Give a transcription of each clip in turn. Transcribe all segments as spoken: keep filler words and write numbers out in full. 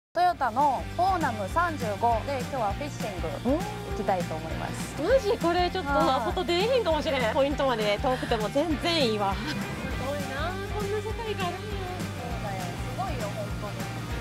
トヨタのフォーナムさんじゅうごで今日はフィッシング行きたいと思います。 マジこれちょっと外出えへんかもしれない。ポイントまで遠くても全然いいわ。すごいな、こんな世界があるんや。 そうだよ、すごいよ本当に。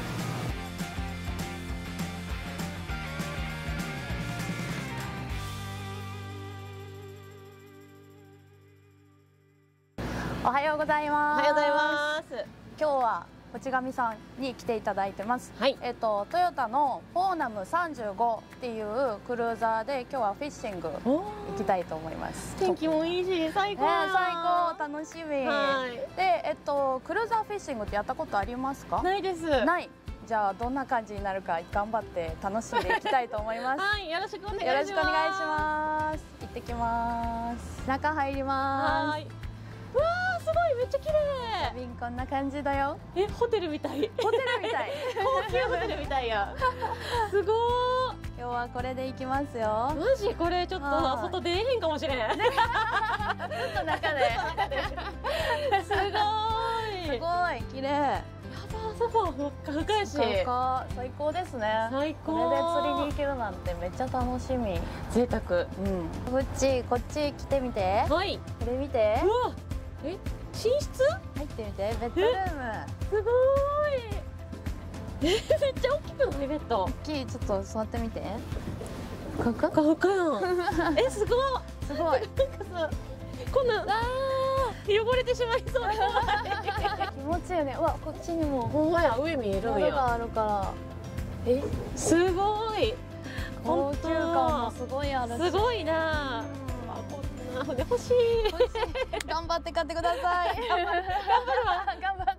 おはようございます。 おはようございます。 今日は淵上さんに来ていただいてます。 はい。 えっとトヨタのフォーナムさんじゅうごっていうクルーザーで今日はフィッシング行きたいと思います。 天気もいいし最高。 ね、最高、楽しみ。 はい。 で、えっとクルーザーフィッシングってやったことありますか？ ないです。 ない。じゃあどんな感じになるか頑張って楽しんでいきたいと思います。 はい、よろしくお願いします。 よろしくお願いします。行ってきます。中入ります。 はい。うわー、すごい、めっちゃ綺麗。 ビンこんな感じだよ。 え、ホテルみたい。 ホテルみたい。 高級ホテルみたいや。すごー。 今日はこれで行きますよ。 マジこれちょっと外出えへんかもしれん。ずっと中で。 すごーい。 すごい綺麗。 ソファーふっかふかやし、 最高ですね。 最高。 これで釣りに行けるなんてめっちゃ楽しみ。 贅沢。うん。 こっちこっち来てみて。 はい。 これ見て。 うわ。え、寝室？ 入ってみて。ベッドルーム。 すごーい。え、めっちゃ大きくないベッド？ 大きい。ちょっと座ってみて。 ふかふかやん。え、すごい。 すごい。 なんかさ、こんな。汚れてしまいそう。 気持ちいいよね。うわ、こっちにもほんまや、上見えるんや。 があるから。 え、すごい。 高級感もすごいあるし。 すごいな。こんな船欲しい。 頑張って買ってください。頑張るわ。頑張って。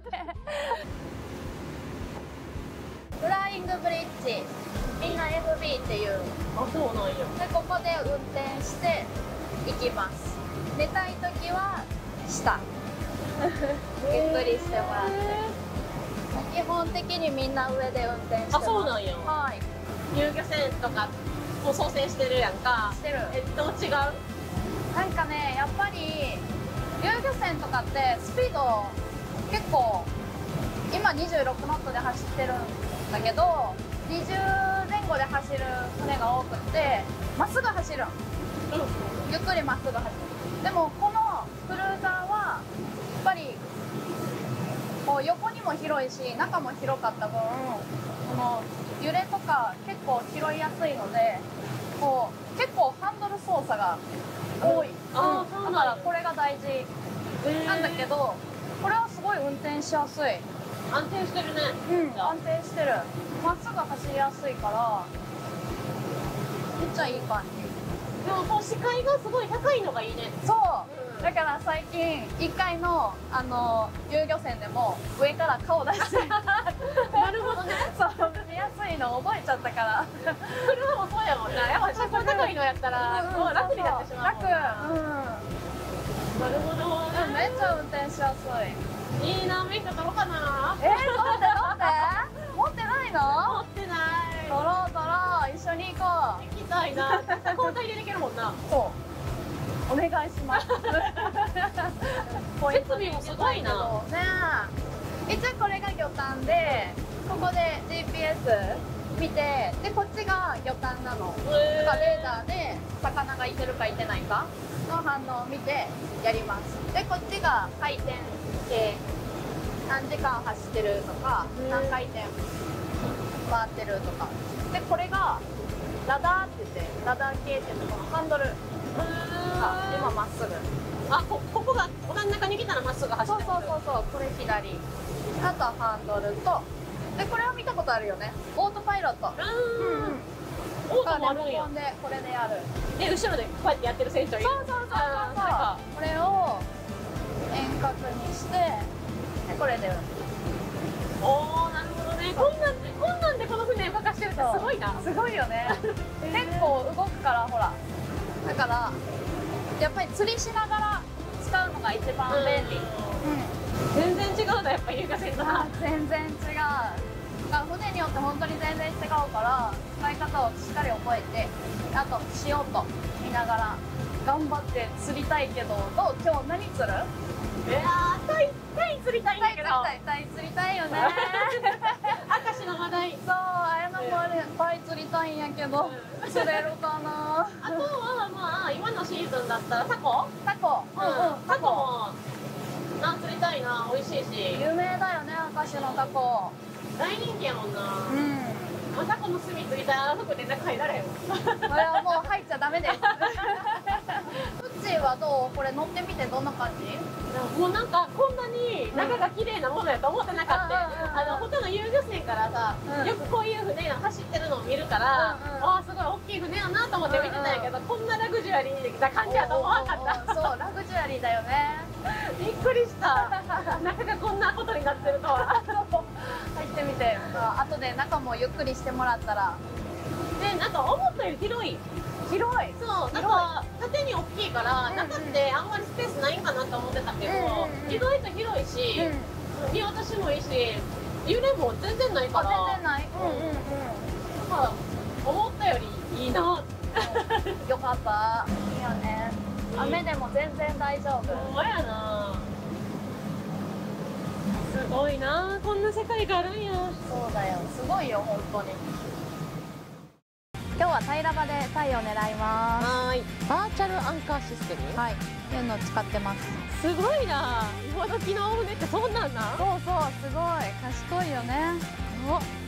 フライングブリッジ、みんな エフビー っていう。 あ、そうなんや。 で、ここで運転して行きます。寝たい時は下。ゆっくりしてもらって。基本的にみんな上で運転してます。 あ、そうなんや。 はい。 遊漁船とかも操船してるやんか。 してる。 え、どう違う？ なんかね、やっぱり遊漁船とかってスピード結構今にじゅうろくノットで走ってるんだけど、にじゅうぜん後で走る船が多くってまっすぐ走るん、うん、ゆっくりまっすぐ走る。でもこのクルーザーはやっぱりこう横にも広いし中も広かった分、この揺れとか結構拾いやすいので、こう結構ハンドル操作が多い、うん、 あー、そうなんや。 だからこれが大事なんだけど、これはすごい運転しやすい。 安定してるね。 うん、安定してる。まっすぐ走りやすいからめっちゃいい感じ。 でもこう視界がすごい高いのがいいね。 そう、 うん、 だから最近いっかいのあの遊漁船でも上から顔出してなるほどね。 そう見やすいの覚えちゃったから。 車もそうやもんな。やっぱちょっと高いのやったら、 うん、 もう楽になってしまうもんな。 楽、うん、 なるほど、 うん、めっちゃ運転しやすい。 いいな、免許取ろうかな。 えー、取って取って持ってないの？ 持ってない。 取ろう取ろう、一緒に行こう。 行きたいな。交代でできるもんな。 そうお願いします。 設備もすごいな。 ねえ、一応これが魚探で、ここで ジーピーエス 見て、でこっちが魚探なの。だからレーダーで魚がいてるかいてないかの反応を見てやります。でこっちが回転系、何時間走ってるとか何回転回ってるとかで、これがラダーって言って、ラダー系っていうの、このハンドルが今まっすぐ。 あ、こここが真ん中に来たらまっすぐ走ってる。 そうそうそうそう、これ左、あとはハンドルと、でこれは見たことあるよね、オートパイロット。うんうん、 オートもあるんや。 でこれでやる。 で後ろでこうやってやってる選手いる。 そうそうそうそうそう、これを遠隔にしてでこれで。 おお、なるほどね。こんなんでこんなんでこの船動かしてるってすごいな。 すごいよね。結構動くから、ほら、だからやっぱり釣りしながら使うのが一番便利。 全然違うな、やっぱ遊漁船とな。 全然違う。船によって本当に全然違うから使い方をしっかり覚えて、あと塩と見ながら頑張って釣りたいけど、どう今日何釣る？ いやー、タイタイ釣りたいんだけど。 タイ釣りたい、タイ釣りたいよね。 明石しの話題。 そう、あやなもあれ、いっぱい釣りたいんやけど、釣れるかな。 あとはまあ今のシーズンだったらタコ。 タコ、うんうん、 タコもな釣りたいな、美味しいし。 有名だよね、明石のタコ。 大人気やもんな。 うん。 まあ、タコの炭ついたら服で中入られへんわ。 これはもう入っちゃダメです。うちはどう？これ乗ってみてどんな感じ？ もうなんかこんなに中が綺麗なものやと思ってなかった。 うんあの他の遊漁船からさ、 うんよくこういう船が走ってるのを見るから、 うんうんああすごい大きい船やなと思って見てたんやけど、こんなラグジュアリーな感じやと思わなかった。 そう、ラグジュアリーだよね。 びっくりした。中がこんなことになってるとは。 入ってみて、あ後で中もゆっくりしてもらったら。 で、なんか思ったより広い。 広い。 そう、なんか縦に大きいからうんうん中ってあんまりスペースないんかなと思ってたけど、 うんうんうん意外と広いし、 うん。 見渡しもいいし、揺れも全然ないから、 あ、全然ない。うんうんうん。 なんか思ったよりいいな。 よかった。いいよね。雨でも全然大丈夫。 ほんまやな。すごいな、こんな世界があるんや。 そうだよ。すごいよ、本当に。今日は平場でタイを狙います。 はーい。バーチャルアンカーシステム。 はい。いうのを使ってます。 すごいな。今時の船ってそんなんな。 そうそう、すごい。賢いよね。 お。